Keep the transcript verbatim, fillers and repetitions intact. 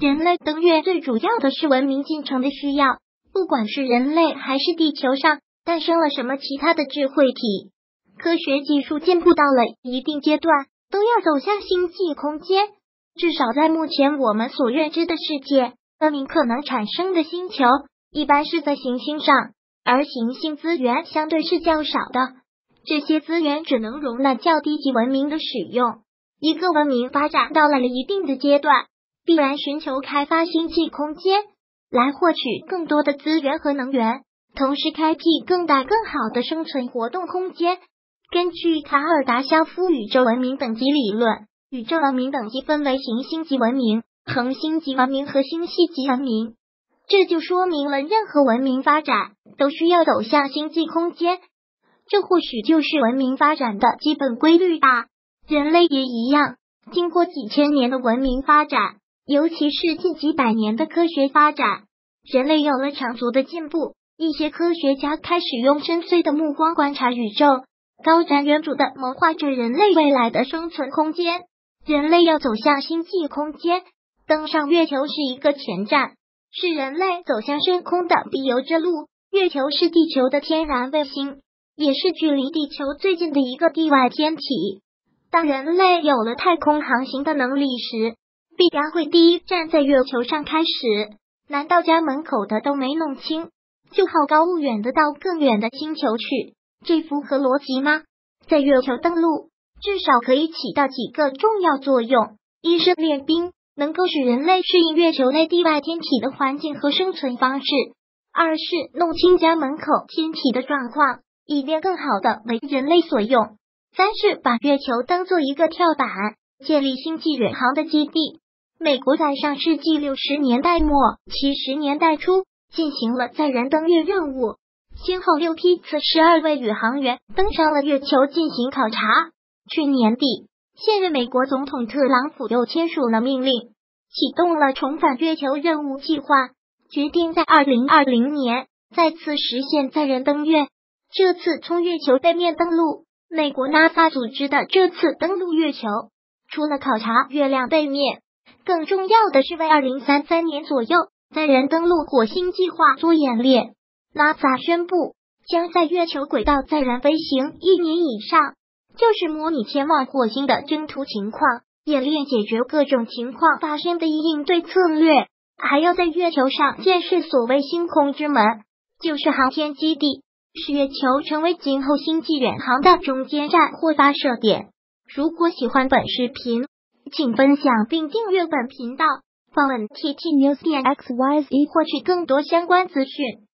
人类登月最主要的是文明进程的需要，不管是人类还是地球上诞生了什么其他的智慧体，科学技术进步到了一定阶段，都要走向星际空间。至少在目前我们所认知的世界，文明可能产生的星球一般是在行星上，而行星资源相对是较少的，这些资源只能容纳较低级文明的使用。一个文明发展到了一定的阶段，必然寻求开发星际空间，来获取更多的资源和能源，同时开辟更大更好的生存活动空间。根据卡尔达肖夫宇宙文明等级理论，宇宙文明等级分为行星级文明、恒星级文明和星系级文明。这就说明了任何文明发展都需要走向星际空间，这或许就是文明发展的基本规律吧。人类也一样，经过几千年的文明发展，尤其是近几百年的科学发展，人类有了长足的进步。一些科学家开始用深邃的目光观察宇宙，高瞻远瞩地谋划着人类未来的生存空间。人类要走向星际空间，登上月球是一个前站，是人类走向深空的必由之路。月球是地球的天然卫星，也是距离地球最近的一个地外天体。当人类有了太空航行的能力时，必然会第一站在月球上开始。难道家门口的都没弄清，就好高骛远的到更远的星球去？这符合逻辑吗？在月球登陆，至少可以起到几个重要作用：一是练兵，能够使人类适应月球内地外天体的环境和生存方式；二是弄清家门口天体的状况，以便更好的为人类所用；三是把月球当做一个跳板，建立星际远航的基地。美国在上世纪六十年代末、七十年代初进行了载人登月任务，先后六批次十二位宇航员登上了月球进行考察。去年底，现任美国总统特朗普又签署了命令，启动了重返月球任务计划，决定在二零二零年再次实现载人登月。这次从月球背面登陆，美国 NASA 组织的这次登陆月球，除了考察月亮背面，更重要的是为二零三三年左右载人登陆火星计划做演练。 NASA 宣布将在月球轨道载人飞行一年以上，就是模拟前往火星的征途情况，演练解决各种情况发生的应对策略，还要在月球上建设所谓星空之门，就是航天基地，使月球成为今后星际远航的中间站或发射点。如果喜欢本视频，请分享并订阅本频道，访问 T T News 点 X Y Z 获取更多相关资讯。